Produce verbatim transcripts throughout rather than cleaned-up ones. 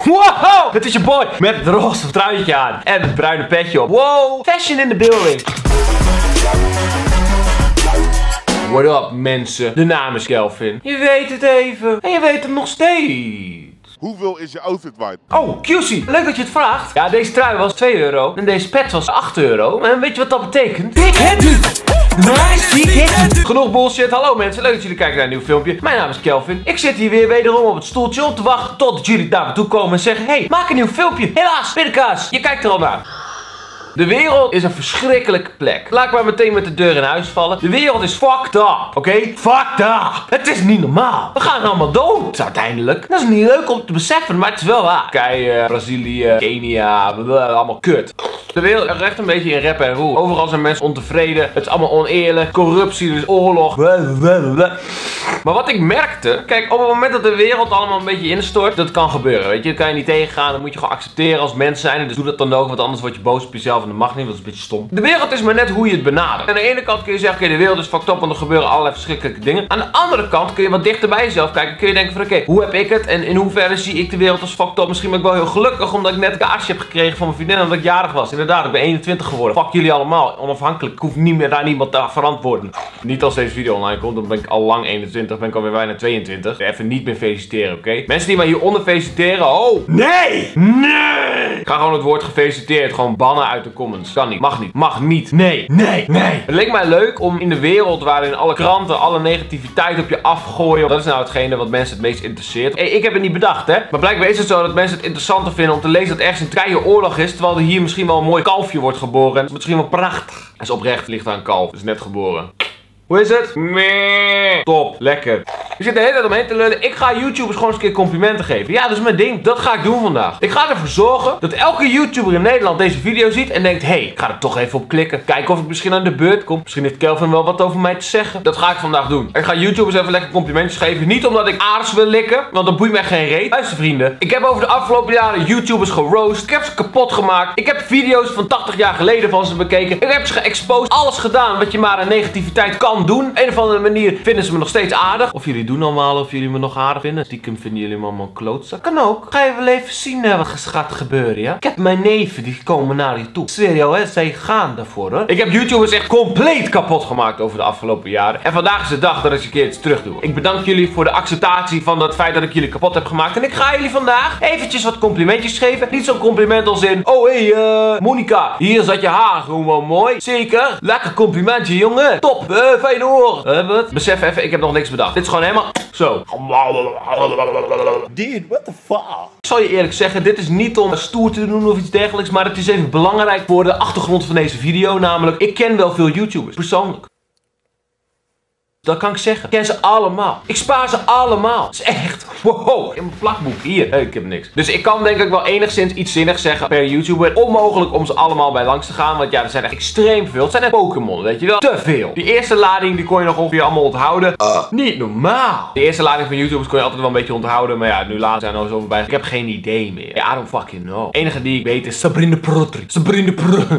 Wow, het is je boy met het roze truitje aan en het bruine petje op. Wow, fashion in the building. What up mensen, de naam is Kelvin. Je weet het even en je weet het nog steeds. Hoeveel is je outfit waard? Oh, Q C, leuk dat je het vraagt. Ja, deze trui was twee euro en deze pet was acht euro. En weet je wat dat betekent? Big head dude! Nice, big head dude! Genoeg bullshit. Hallo mensen, leuk dat jullie kijken naar een nieuw filmpje. Mijn naam is Kelvin. Ik zit hier weer wederom op het stoeltje om te wachten tot jullie naar me toe komen en zeggen: hey, maak een nieuw filmpje. Helaas, pindakaas, je kijkt er al naar. De wereld is een verschrikkelijke plek. Laat ik maar meteen met de deur in huis vallen. De wereld is fucked up, oké? Okay? Fucked up! Het is niet normaal. We gaan allemaal dood, uiteindelijk. Dat is niet leuk om te beseffen, maar het is wel waar. Kijk, Brazilië, Kenia, allemaal kut. De wereld is echt een beetje in rep en roer. Overal zijn mensen ontevreden. Het is allemaal oneerlijk. Corruptie, dus oorlog. Maar wat ik merkte, kijk, op het moment dat de wereld allemaal een beetje instort, dat kan gebeuren, weet je. Dat kan je niet tegengaan, dan moet je gewoon accepteren als mens zijn. Dus doe dat dan ook, want anders word je boos op jezelf en dat mag niet, want dat is een beetje stom. De wereld is maar net hoe je het benadert. Aan de ene kant kun je zeggen, oké, okay, de wereld is fucked up, want er gebeuren allerlei verschrikkelijke dingen. Aan de andere kant kun je wat dichter bij jezelf kijken. Kun je denken van, oké, okay, hoe heb ik het en in hoeverre zie ik de wereld als fucked up? Misschien ben ik wel heel gelukkig, omdat ik net een kaarsje heb gekregen van mijn vriendin en omdat ik jarig was. Inderdaad, ik ben eenentwintig geworden. Fuck jullie allemaal, onafhankelijk. Ik hoef niet meer daar niemand te verantwoorden. Niet als deze video online komt, dan ben ik al lang eenentwintig, ben ik alweer bijna tweeëntwintig. Even niet meer feliciteren, oké? Okay? Mensen die mij hieronder feliciteren, oh! Nee! Nee! Ik ga gewoon het woord gefeliciteerd gewoon bannen uit de comments. Kan niet. Mag niet. Mag niet. Nee. Nee. Nee. Het leek mij leuk om in de wereld waarin alle kranten alle negativiteit op je afgooien. Dat is nou hetgene wat mensen het meest interesseert. Hey, ik heb het niet bedacht, hè? Maar blijkbaar is het zo dat mensen het interessanter vinden om te lezen dat ergens een trein oorlog is. Terwijl er hier misschien wel een mooi kalfje wordt geboren. En misschien wel prachtig. Dat is oprecht, ligt daar een kalf. Dat is net geboren. Hoe is het? Meh. Top. Lekker. Je zit de hele tijd omheen te lullen. Ik ga YouTubers gewoon eens een keer complimenten geven. Ja, dat is mijn ding. Dat ga ik doen vandaag. Ik ga ervoor zorgen dat elke YouTuber in Nederland deze video ziet en denkt: hé, hey, ik ga er toch even op klikken. Kijken of ik misschien aan de beurt kom. Misschien heeft Kelvin wel wat over mij te zeggen. Dat ga ik vandaag doen. Ik ga YouTubers even lekker complimentjes geven. Niet omdat ik aards wil likken, want dat boeit mij geen reet. Luister vrienden. Ik heb over de afgelopen jaren YouTubers geroost. Ik heb ze kapot gemaakt. Ik heb video's van tachtig jaar geleden van ze bekeken. Ik heb ze geëxposed. Alles gedaan wat je maar aan negativiteit kan doen. Op een of andere manier vinden ze me nog steeds aardig. Of jullie doen allemaal of jullie me nog aardig vinden. Stiekem vinden jullie me allemaal klootzak. Kan ook. Ga je wel even zien uh, wat gaat gebeuren, ja? Ik heb mijn neven, die komen naar je toe. Zweer jou, hè? Zij gaan daarvoor, hoor. Ik heb YouTubers echt compleet kapot gemaakt over de afgelopen jaren. En vandaag is de dag dat ik eens een keer iets terug doe. Ik bedank jullie voor de acceptatie van het feit dat ik jullie kapot heb gemaakt. En ik ga jullie vandaag eventjes wat complimentjes geven. Niet zo'n compliment als in: oh, hé, hey, uh, Monica, hier zat je haar gewoon mooi. Zeker. Lekker complimentje, jongen. Top. Uh, fijn hoor. Uh, wat? Besef even, ik heb nog niks bedacht. Dit is gewoon helemaal zo. Dude, what the fuck? Ik zal je eerlijk zeggen, dit is niet om stoer te doen of iets dergelijks, maar het is even belangrijk voor de achtergrond van deze video. Namelijk, ik ken wel veel YouTubers, persoonlijk. Dat kan ik zeggen. Ik ken ze allemaal. Ik spaar ze allemaal. Dat is echt. Wow. In mijn plakboek. Hier. Hey, ik heb niks. Dus ik kan denk ik wel enigszins iets zinnigs zeggen per YouTuber. Onmogelijk om ze allemaal bij langs te gaan. Want ja, er zijn echt extreem veel. Het zijn net Pokémon, weet je wel. Te veel. Die eerste lading, die kon je nog ongeveer allemaal onthouden. Uh. Niet normaal. De eerste lading van YouTubers kon je altijd wel een beetje onthouden. Maar ja, nu later zijn er al zo voorbij. Ik heb geen idee meer. Ja, I don't fucking know. De enige die ik weet is Sabrina Protri. Sabrina Protri.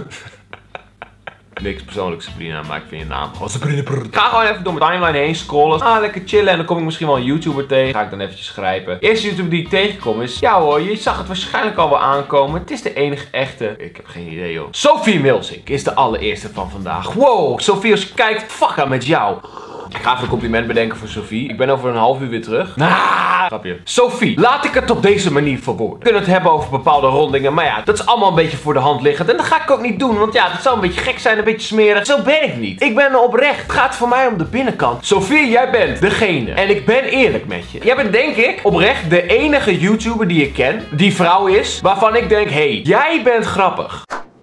Niks persoonlijk, Sabrina, maar ik vind je naam gewoon Sabrina Prrr. Ik ga gewoon even door mijn timeline heen scrollen. Ah, lekker chillen. En dan kom ik misschien wel een YouTuber tegen. Ga ik dan eventjes grijpen. De eerste YouTuber die ik tegenkom is... ja hoor, je zag het waarschijnlijk al wel aankomen. Het is de enige echte... ik heb geen idee joh. Sophie Milsink is de allereerste van vandaag. Wow, Sophie, als je kijkt, fuck aan met jou. Ik ga even een compliment bedenken voor Sophie. Ik ben over een half uur weer terug. Nah, grapje. Sophie, laat ik het op deze manier verwoorden. We kunnen het hebben over bepaalde rondingen. Maar ja, dat is allemaal een beetje voor de hand liggend. En dat ga ik ook niet doen. Want ja, dat zou een beetje gek zijn, een beetje smerig. Zo ben ik niet. Ik ben oprecht. Het gaat voor mij om de binnenkant. Sophie, jij bent degene. En ik ben eerlijk met je. Jij bent denk ik oprecht de enige YouTuber die ik ken. Die vrouw is. Waarvan ik denk, hé, hey, jij bent grappig.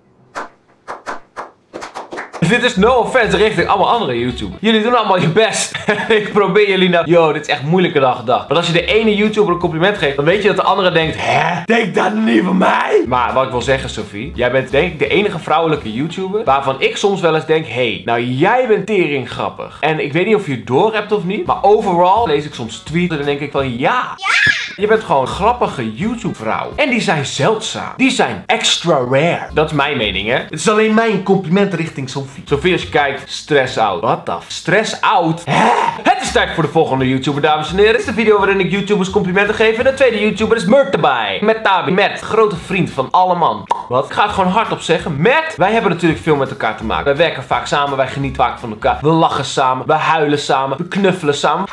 Dit is no offense richting allemaal andere YouTubers. Jullie doen allemaal je best. Ik probeer jullie nou... yo, dit is echt moeilijker dan gedacht. Want als je de ene YouTuber een compliment geeft, dan weet je dat de andere denkt... hè? Denk dat niet van mij? Maar wat ik wil zeggen, Sophie... jij bent denk ik de enige vrouwelijke YouTuber... waarvan ik soms wel eens denk... hé, hey, nou jij bent tering grappig. En ik weet niet of je het door hebt of niet... maar overal lees ik soms tweets en dan denk ik van... ja... ja. Je bent gewoon een grappige YouTube-vrouw. En die zijn zeldzaam. Die zijn extra rare. Dat is mijn mening, hè. Het is alleen mijn compliment richting Sophie. Sophie, als je kijkt, stress out. What the f? Stress out? Hè? Het is tijd voor de volgende YouTuber, dames en heren. Dit is de video waarin ik YouTubers complimenten geef. En de tweede YouTuber is Mert erbij. Met Tabi. Met, grote vriend van alle man. Wat? Ik ga het gewoon hardop zeggen. Met, wij hebben natuurlijk veel met elkaar te maken. Wij werken vaak samen, wij genieten vaak van elkaar. We lachen samen, we huilen samen, we knuffelen samen.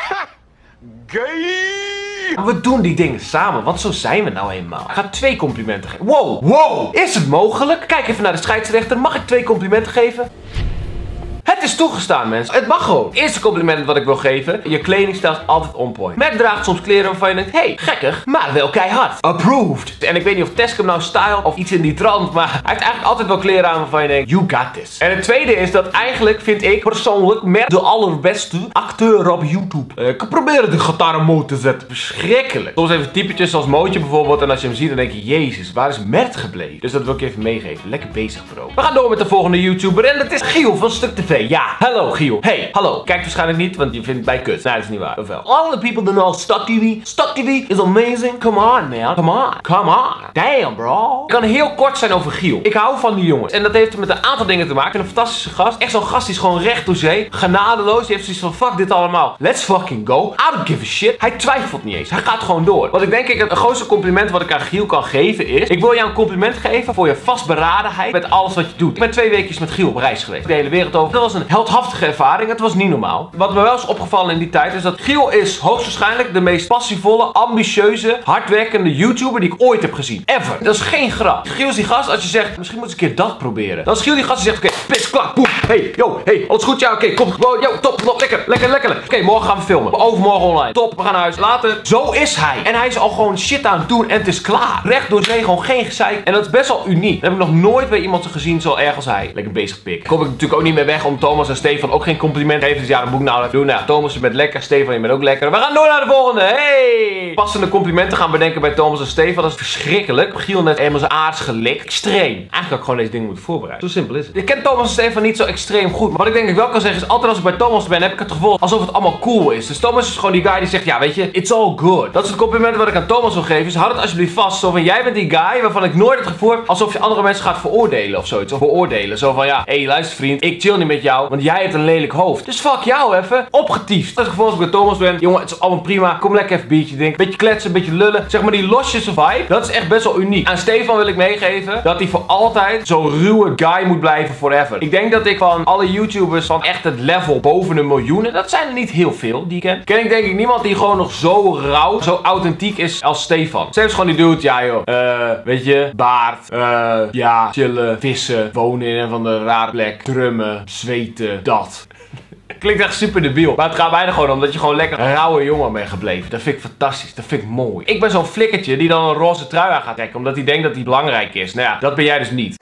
Gay! We doen die dingen samen, want zo zijn we nou eenmaal. Ik ga twee complimenten geven. Wow, wow, is het mogelijk? Kijk even naar de scheidsrechter. Mag ik twee complimenten geven? Het is toegestaan, mensen. Het mag gewoon. Eerste compliment wat ik wil geven. Je kledingstijl is altijd on point. Mac draagt soms kleren waarvan je denkt, hey, gekkig, maar wel keihard. Approved. En ik weet niet of Tesk hem nou style of iets in die trant, maar hij heeft eigenlijk altijd wel kleren aan waarvan je denkt, you got this. En het tweede is dat eigenlijk, vind ik persoonlijk, Mert de allerbeste acteur op YouTube. Uh, ik probeer de gitaar omhoog te zetten. Verschrikkelijk. Soms even typetjes zoals Mootje bijvoorbeeld. En als je hem ziet, dan denk je, jezus, waar is Mert gebleven? Dus dat wil ik even meegeven. Lekker bezig, bro. We gaan door met de volgende YouTuber. En dat is Giel van Stuk T V. Ja, hallo Giel. Hey, hallo. Kijk waarschijnlijk niet, want je vindt het bij kut. Nee, dat is niet waar. Of wel? All the people that know Stuk T V. Stuk T V is amazing. Come on, man. Come on. Come on. Damn, bro. Ik kan heel kort zijn over Giel. Ik hou van die jongens. En dat heeft met een aantal dingen te maken. Ik vind een fantastische gast. Echt zo'n gast die is gewoon recht door zee. Genadeloos. Die heeft zoiets van, fuck dit allemaal. Let's fucking go. I don't give a shit. Hij twijfelt niet eens. Hij gaat gewoon door. Wat ik denk ik het grootste compliment wat ik aan Giel kan geven is, ik wil jou een compliment geven voor je vastberadenheid met alles wat je doet. Ik ben twee weekjes met Giel op reis geweest. De hele wereld over. Dat was een heldhaftige ervaring. Het was niet normaal. Wat me wel is opgevallen in die tijd is dat Giel is hoogstwaarschijnlijk de meest passievolle, ambitieuze, hardwerkende YouTuber die ik ooit heb gezien. Ever. Dat is geen grap. Giel is die gast als je zegt, misschien moet je een keer dat proberen. Dan is Giel die gast die zegt, oké, okay, pis, klak, poep. Hey, yo, hey, alles goed? Ja, oké, okay, kom. Wow, yo, top, top, lekker, lekker, lekker. Oké, okay, morgen gaan we filmen. Overmorgen online. Top, we gaan naar huis. Later. Zo is hij. En hij is al gewoon shit aan het doen en het is klaar. Recht door zee, gewoon geen gezeik. En dat is best wel uniek. Dat heb ik nog nooit bij iemand gezien zo erg als hij. Lekker bezig pik. Kom ik natuurlijk ook niet meer weg om Thomas en Stefan ook geen compliment geven. Dus ja, dan moet ik nou even doen. Nou, Thomas, je bent lekker. Stefan, je bent ook lekker. We gaan door naar de volgende. Hey! Passende complimenten gaan bedenken bij Thomas en Stefan. Dat is verschrikkelijk. Giel net eenmaal zijn aards gelikt. Extreem. Eigenlijk had ik gewoon deze dingen moeten voorbereiden. Zo simpel is het. Ik ken Thomas en Stefan niet zo extreem goed. Maar wat ik denk ik wel kan zeggen is, altijd als ik bij Thomas ben, heb ik het gevoel alsof het allemaal cool is. Dus Thomas is gewoon die guy die zegt, ja, weet je, it's all good. Dat is het compliment wat ik aan Thomas wil geven. Dus houd het alsjeblieft vast. Zo van, jij bent die guy waarvan ik nooit het gevoel heb alsof je andere mensen gaat veroordelen of zoiets. Of beoordelen. Zo van, ja, hé, hey, luister vriend, ik chill niet met jou, want jij hebt een lelijk hoofd. Dus fuck jou even. Opgetiefd. Dat is het gevoel als ik bij Thomas ben. Jongen, het is allemaal prima. Kom lekker even een biertje drinken. Beetje kletsen, beetje lullen. Zeg maar die losjes vibe. Dat is echt best wel uniek. Aan Stefan wil ik meegeven dat hij voor altijd zo'n ruwe guy moet blijven forever. Ik denk dat ik van alle YouTubers van echt het level boven een miljoen, dat zijn er niet heel veel die ik ken. Ken ik denk ik niemand die gewoon nog zo rauw, zo authentiek is als Stefan. Stefan is gewoon die dude, ja joh. Eh, weet je, baard. Eh, ja, chillen, vissen, wonen in een van de rare plek, drummen, zweten, dat. Klinkt echt super debiel. Maar het gaat bijna gewoon om dat je gewoon lekker een rauwe jongen bent gebleven. Dat vind ik fantastisch. Dat vind ik mooi. Ik ben zo'n flikkertje die dan een roze trui aan gaat trekken. Omdat hij denkt dat hij belangrijk is. Nou ja, dat ben jij dus niet.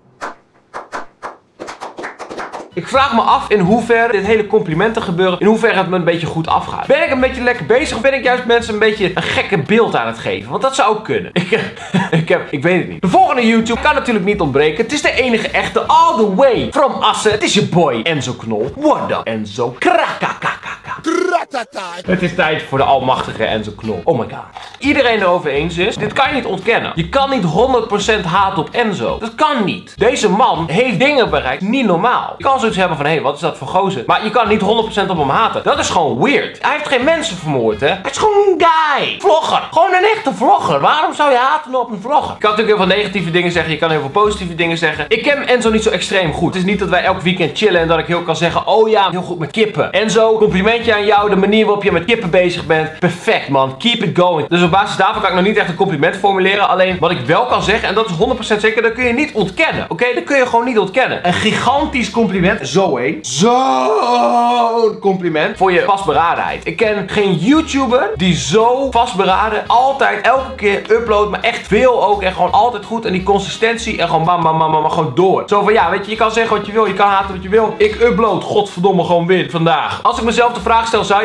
Ik vraag me af in hoeverre dit hele complimenten gebeuren, in hoeverre het me een beetje goed afgaat. Ben ik een beetje lekker bezig of ben ik juist mensen een beetje een gekke beeld aan het geven? Want dat zou ook kunnen. Ik, ik, heb, ik weet het niet. De volgende YouTube kan natuurlijk niet ontbreken. Het is de enige echte all the way from Assen. Het is je boy Enzo Knol. What up Enzo? Krakakakaka. Het is tijd voor de almachtige Enzo Knol. Oh my god. Iedereen erover eens is, dit kan je niet ontkennen. Je kan niet honderd procent haat op Enzo. Dat kan niet. Deze man heeft dingen bereikt, niet normaal. Je kan zoiets hebben van, hé, hey, wat is dat voor gozer? Maar je kan niet honderd procent op hem haten. Dat is gewoon weird. Hij heeft geen mensen vermoord, hè. Hij is gewoon een guy. Vlogger. Gewoon een echte vlogger. Waarom zou je haten op een vlogger? Je kan natuurlijk heel veel negatieve dingen zeggen. Je kan heel veel positieve dingen zeggen. Ik ken Enzo niet zo extreem goed. Het is niet dat wij elk weekend chillen en dat ik heel kan zeggen, oh ja, heel goed met kippen. Enzo, complimentje aan jou. De manier waarop je met kippen bezig bent. Perfect, man. Keep it going. Dus op basis daarvan kan ik nog niet echt een compliment formuleren. Alleen wat ik wel kan zeggen, en dat is honderd procent zeker, dat kun je niet ontkennen. Oké, okay? Dat kun je gewoon niet ontkennen. Een gigantisch compliment. Zo hé. Zo'n compliment voor je vastberadenheid. Ik ken geen YouTuber die zo vastberaden altijd elke keer uploadt, maar echt veel ook en gewoon altijd goed en die consistentie en gewoon bam bam bam bam gewoon door. Zo van ja, weet je, je kan zeggen wat je wil, je kan haten wat je wil. Ik upload godverdomme gewoon weer vandaag. Als ik mezelf de vraag stel, zou je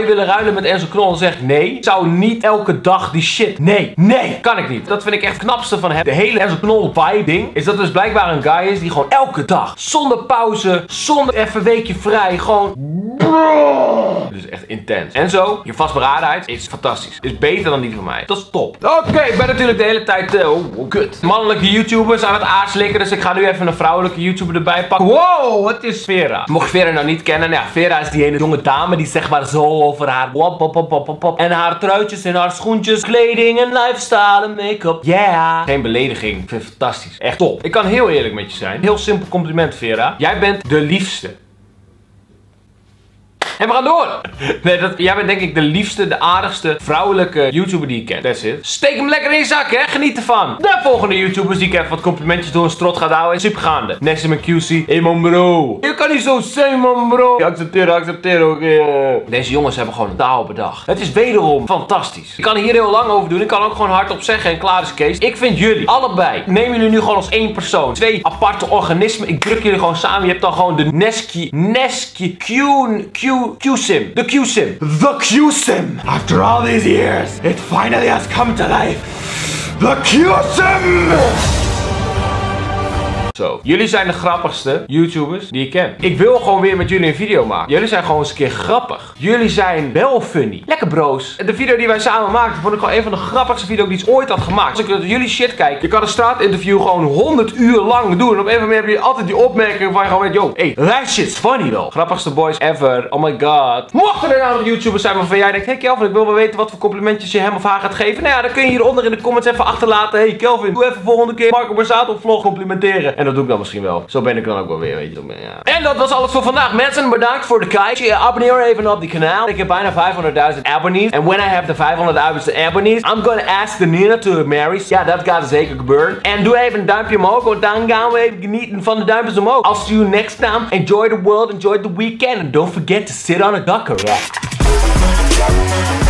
je willen ruilen met Enzo Knol? Dan zeg ik nee. Ik zou niet elke dag die shit. Nee, nee, kan ik niet. Dat vind ik echt het knapste van hem. De hele Enzo Knol vibe ding is dat dus blijkbaar een guy is die gewoon elke dag, zonder pauze, zonder even een weekje vrij, gewoon... Dus echt intens. Enzo, je vastberadenheid is fantastisch. Is beter dan die van mij. Dat is top. Oké, okay, ik ben natuurlijk de hele tijd... Uh, oh, oh, kut. Mannelijke YouTubers aan het aarslikken. Dus ik ga nu even een vrouwelijke YouTuber erbij pakken. Wow, wat is Vera? Mocht je Vera nou niet kennen. Nou ja, Vera is die ene jonge dame die zeg maar zo over haar... Wop, wop, wop, wop, wop. En haar truitjes en haar schoentjes, kleding en lifestyle en make-up. Yeah. Geen belediging. Ik vind het fantastisch. Echt top. Ik kan heel eerlijk met je zijn. Heel simpel compliment, Vera. Jij bent de liefste. En we gaan door. Nee, dat, jij bent denk ik de liefste, de aardigste vrouwelijke YouTuber die ik ken. That's it. Steek hem lekker in je zak, hè. Geniet ervan. De volgende YouTubers die ik even wat complimentjes door een strot gaat houden. Supergaande. Next in Q C. Hey man bro. Je kan niet zo zijn man bro. Je accepteer, accepteer ook. Okay. Deze jongens hebben gewoon een taal bedacht. Het is wederom fantastisch. Ik kan hier heel lang over doen. Ik kan ook gewoon hardop zeggen en klaar is Kees. Ik vind jullie allebei. Neem jullie nu gewoon als één persoon. Twee aparte organismen. Ik druk jullie gewoon samen. Je hebt dan gewoon de Neski. Neski. Q. Q. Q-Sim. The Q-Sim. The Q-Sim. After all these years, it finally has come to life. The Q-Sim. Zo. Jullie zijn de grappigste YouTubers die ik ken. Ik wil gewoon weer met jullie een video maken. Jullie zijn gewoon eens een keer grappig. Jullie zijn wel funny. Lekker bro's. De video die wij samen maakten vond ik gewoon een van de grappigste video's die ik ooit had gemaakt. Als ik naar jullie shit kijk, je kan een straatinterview gewoon honderd uur lang doen. En op een of andere manier heb je altijd die opmerking waar je gewoon weet, yo, hey, that shit's funny though. Grappigste boys ever. Oh my god. Mochten er nou nog YouTubers zijn waarvan jij denkt, hey Kelvin, ik wil wel weten wat voor complimentjes je hem of haar gaat geven. Nou ja, dan kun je hieronder in de comments even achterlaten. Hey Kelvin, doe even volgende keer Marco Borsato vlog complimenteren. En dat doe ik dan misschien wel. Zo ben ik dan ook wel weer, weet je. Ja. En dat was alles voor vandaag. Mensen, bedankt voor de kijk. Abonneer even op die kanaal. Ik heb bijna vijfhonderdduizend abonnees. En when I have the vijfhonderdduizend abonnees, I'm gonna ask the Nina to marry. Ja, dat gaat zeker gebeuren. En doe even een duimpje omhoog, want dan gaan we even genieten van de duimpjes omhoog. I'll see you next time. Enjoy the world, enjoy the weekend. And don't forget to sit on a ducker rack.